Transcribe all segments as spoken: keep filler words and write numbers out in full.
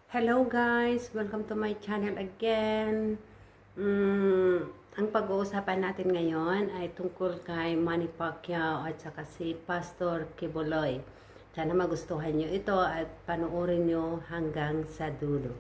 Hello guys! Welcome to my channel again. Mm, ang pag-uusapan natin ngayon ay tungkol kay Manny Pacquiao at saka si Pastor Kibuloy. Sana magustuhan nyo ito at panoorin nyo hanggang sa dulo.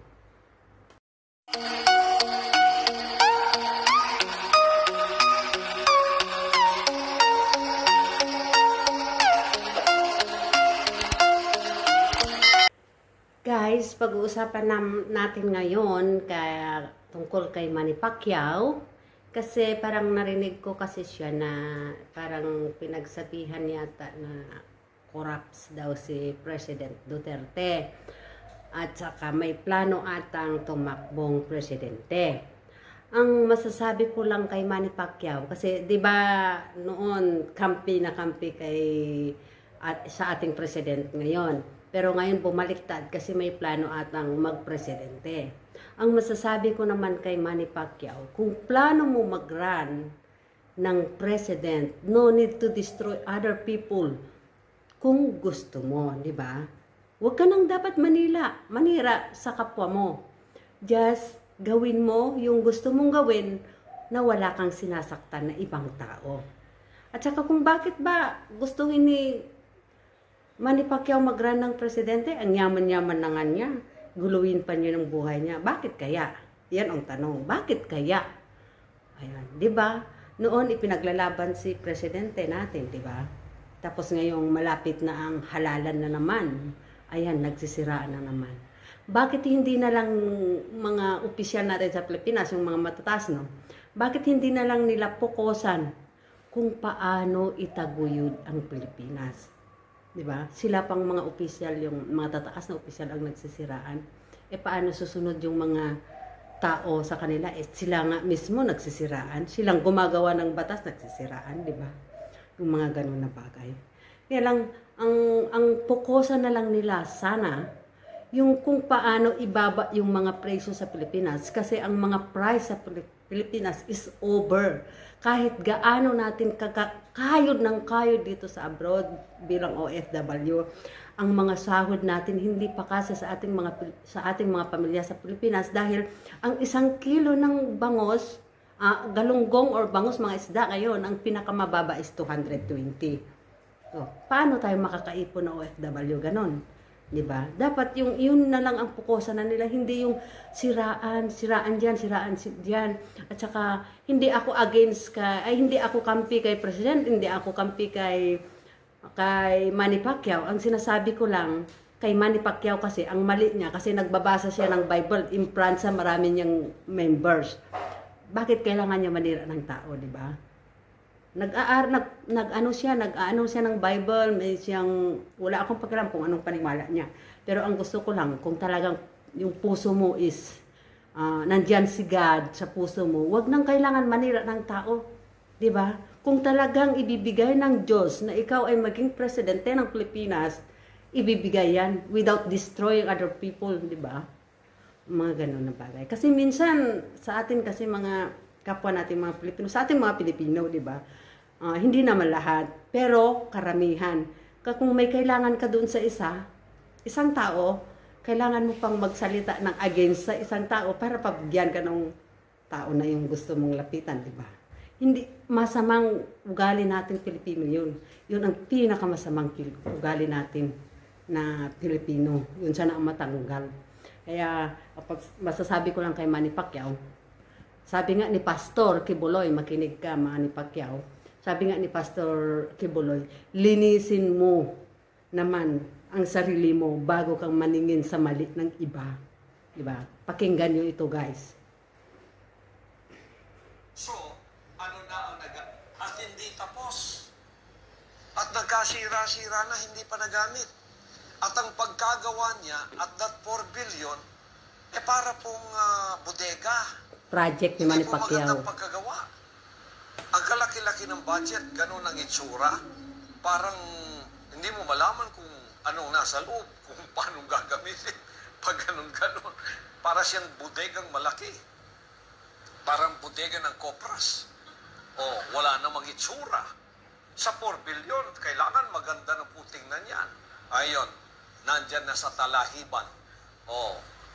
Guys, pag-uusapan natin ngayon kaya, tungkol kay Manny Pacquiao kasi parang narinig ko kasi siya na parang pinagsabihan yata na corrupts daw si President Duterte at saka may plano atang tumakbong presidente. Ang masasabi ko lang kay Manny Pacquiao kasi 'di ba noon kampi na kampi kay at, sa ating president ngayon. Pero ngayon bumaliktad kasi may plano atang magpresidente. Ang masasabi ko naman kay Manny Pacquiao, kung plano mo mag-run ng president, no need to destroy other people. Kung gusto mo, di ba? Huwag ka nang dapat manila, manira sa kapwa mo. Just gawin mo yung gusto mong gawin na wala kang sinasaktan na ibang tao. At saka kung bakit ba gustuhin ni Manny Pacquiao mag-run ng presidente, ang yaman-yaman na nga niya, guluhin pa niya ng buhay niya. Bakit kaya? Yan ang tanong. Bakit kaya? Ayan, 'di ba? Noon ipinaglalaban si presidente natin, 'di ba? Tapos ngayong malapit na ang halalan na naman, ayan, nagsisiraan na naman. Bakit hindi na lang mga opisyal natin sa Pilipinas, yung mga matataas, no? Bakit hindi na lang nila pokosan kung paano itaguyod ang Pilipinas? Diba? Sila pang mga opisyal, yung mga tataas na opisyal ang nagsisiraan. E paano susunod yung mga tao sa kanila? Eh sila nga mismo nagsisiraan. Silang gumagawa ng batas, nagsisiraan, di ba? Yung mga ganun na bagay. Kaya lang, ang, ang pokosa na lang nila sana, yung kung paano ibaba yung mga presyo sa Pilipinas. Kasi ang mga price sa Pilipinas is over. Kahit gaano natin kayod ng kayod dito sa abroad bilang O F W, ang mga sahod natin hindi pa kasi sa ating mga sa ating mga pamilya sa Pilipinas dahil ang isang kilo ng bangos, uh, galunggong or bangos mga isda ngayon, ang pinakamababa is two hundred twenty. So, paano tayo makakaipon ng O F W ganon? 'Di ba? Dapat yung yun na lang ang pukosan na nila, hindi yung siraan, siraan diyan, siraan diyan. At saka hindi ako against ka, ay hindi ako kampi kay president, hindi ako kampi kay kay Manny Pacquiao. Ang sinasabi ko lang kay Manny Pacquiao kasi ang mali niya kasi nagbabasa siya ng Bible, in Pransya marami niyang members. Bakit kailangan niya manira ng tao, 'di ba? Nag-aar nag nag-ano siya, nag-aano siya ng Bible, may siyang wala akong pakialam kung anong panimala niya. Pero ang gusto ko lang kung talagang yung puso mo is uh, nandiyan si God sa puso mo, wag nang kailangan manira ng tao, 'di ba? Kung talagang ibibigay ng Diyos na ikaw ay maging presidente ng Pilipinas, ibibigay yan without destroying other people, 'di ba? Mga ganun na bagay. Kasi minsan sa atin kasi mga kapwa natin mga Pilipino, sa ating mga Pilipino, 'di ba? Uh, hindi naman lahat, pero karamihan. Kung may kailangan ka doon sa isa, isang tao, kailangan mo pang magsalita ng against sa isang tao para pabigyan ka ng tao na yung gusto mong lapitan, 'di ba? Hindi masamang ugali natin Pilipino 'yun. 'Yun ang pinakamasamang ugali natin na Pilipino. 'Yun sana ang matanggal. Kaya pag masasabi ko lang kay Manny Pacquiao, sabi nga ni Pastor Kibuloy, makinig ka Manny Pacquiao, sabi nga ni Pastor Kibuloy, linisin mo naman ang sarili mo bago kang maningin sa mali ng iba. Diba? Pakinggan nyo ito, guys. So, ano na ang nag... At hindi tapos. At nagkasira-sira na, hindi pa nagamit. At ang pagkagawa niya at that four billion, eh para pong uh, bodega. Project ni Manny Pacquiao. Hindi po magandang pagkagawa. Ang kalaki-laki ng budget, ganun ang itsura. Parang hindi mo malaman kung anong nasa loob, kung paano gagamitin. Pag ganun-ganun. Para siyang bodegang malaki. Parang bodega ng Kopras. O, wala namang itsura. Sa four billion, kailangan maganda ng puting na niyan. Ayon, nandyan na sa talahiban. O,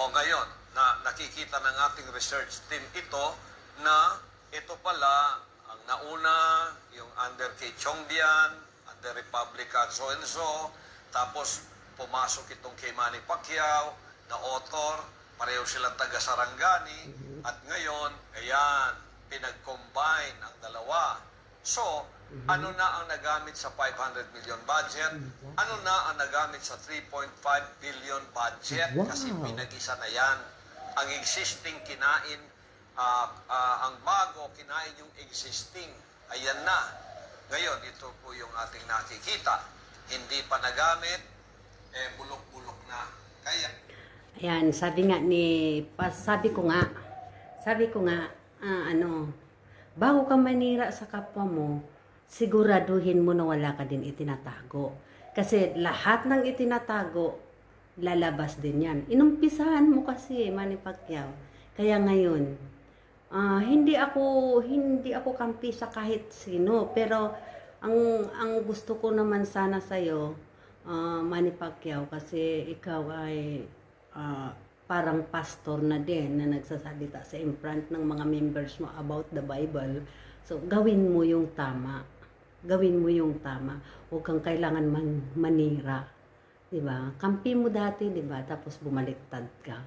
O ngayon, na nakikita ng ating research team ito na ito pala ang nauna, yung under kay Chongdian, under Republican so and so, tapos pumasok itong kay Manny Pacquiao na author, pareho silang taga Sarangani, at ngayon, ayan, pinag-combine ang dalawa. So, ano na ang nagamit sa five hundred million budget? Ano na ang nagamit sa three point five billion budget? Wow. Kasi pinag-isa na yan. Ang existing kinain, uh, uh, ang bago kinain yung existing. Ayan na. Ngayon, ito po yung ating nakikita. Hindi pa nagamit, eh bulok-bulok na. Kaya... Ayan, sabi nga ni, sabi ko nga, sabi ko nga, ah, ano, bago ka manira sa kapwa mo, siguraduhin mo na wala ka din itinatago. Kasi lahat ng itinatago, lalabas din yan. Inumpisahan mo kasi, Manny Pacquiao. Kaya ngayon, uh, hindi ako hindi ako kampi sa kahit sino. Pero ang ang gusto ko naman sana sa'yo, uh, Manny Pacquiao, kasi ikaw ay uh, parang pastor na din na nagsasalita sa in front ng mga members mo about the Bible. So, gawin mo yung tama. Gawin mo yung tama. Huwag kang kailangan man manira. Diba? Kampi mo dati, diba? Tapos bumaliktad ka.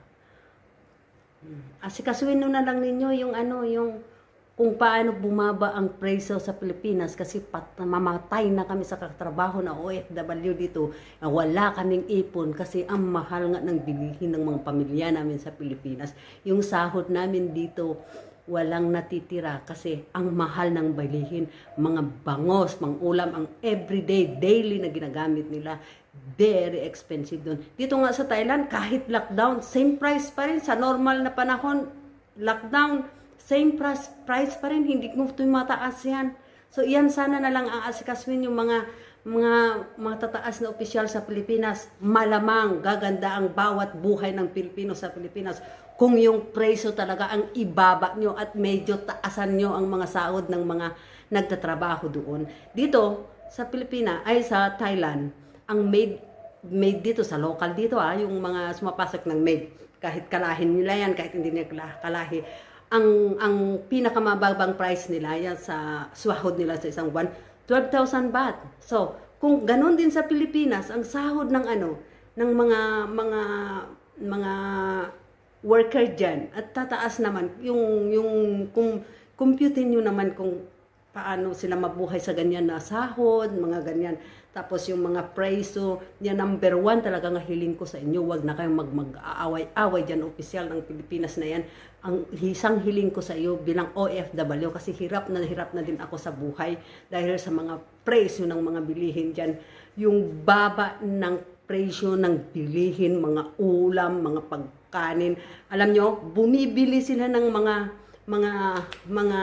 Asikasuhin na lang ninyo yung ano, yung kung paano bumaba ang presyo sa Pilipinas kasi pat, mamatay na kami sa katrabaho na O F W dito. Wala kaming ipon kasi ang mahal nga ng bilihin ng mga pamilya namin sa Pilipinas. Yung sahod namin dito, walang natitira kasi ang mahal ng bilihin. Mga bangos, mga ulam, ang everyday, daily na ginagamit nila. Very expensive doon. Dito nga sa Thailand, kahit lockdown, same price pa rin. Sa normal na panahon, lockdown, same price, price pa rin. Hindi mo ito mataas yan. So, iyan sana na lang ang asikaswin yung mga mga mga tataas na opisyal sa Pilipinas. Malamang gaganda ang bawat buhay ng Pilipino sa Pilipinas kung yung presyo talaga ang ibaba nyo at medyo taasan nyo ang mga sahod ng mga nagtatrabaho doon. Dito, sa Pilipinas, ay sa Thailand, ang maid, maid dito, sa local dito, ah, yung mga sumapasok ng maid, kahit kalahin nila yan, kahit hindi nila kalahi, ang, ang pinakamababang price nila, yan sa swahod nila sa isang buwan, twelve thousand baht. So, kung ganun din sa Pilipinas, ang sahod ng ano, ng mga, mga, mga worker dyan, at tataas naman, yung, yung, kung, computein nyo naman kung paano sila mabuhay sa ganyan na sahod, mga ganyan. Tapos yung mga preso, yan number one talaga nga hiling ko sa inyo. Huwag na kayong mag-aaway-away dyan, opisyal ng Pilipinas na yan. Ang isang hiling ko sa iyo bilang O F W, kasi hirap na hirap na din ako sa buhay dahil sa mga preso ng mga bilihin dyan. Yung baba ng presyo ng bilihin, mga ulam, mga pagkanin. Alam nyo, bumibili sila ng mga mga mga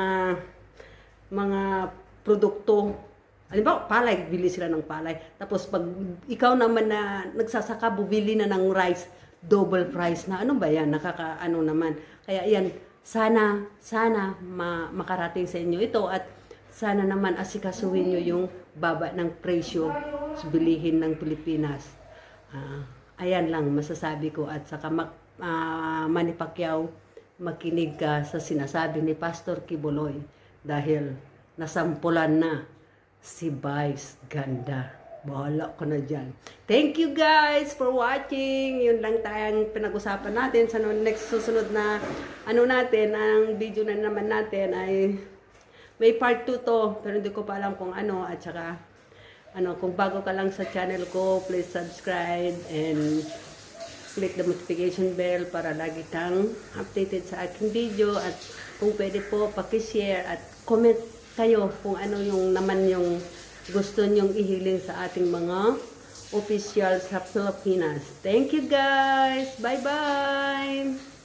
mga produkto. Halimbawa, palay, bili sila ng palay. Tapos pag ikaw naman na nagsasaka, bubili na ng rice, double price na. Ano ba yan? Nakakaano naman. Kaya yan, sana, sana ma makarating sa inyo ito at sana naman asikasuhin nyo yung baba ng presyo sa bilihin ng Pilipinas. Uh, ayan lang masasabi ko at saka mag, uh, Manny Pacquiao, makinig ka sa sinasabi ni Pastor Kibuloy dahil nasampulan na si Vice ganda. Bahala ko na dyan. Thank you guys for watching. Yun lang tayong pinag-usapan natin. Sa next susunod na ano natin, ang video na naman natin ay may part two to. Pero hindi ko pa alam kung ano. At saka, ano, kung bago ka lang sa channel ko, please subscribe and click the notification bell para lagi kang updated sa aking video. At kung pwede po, pakishare at comment kayo kung ano yung naman yung gusto nyong ihiling sa ating mga official sa Pilipinas. Thank you guys! Bye-bye!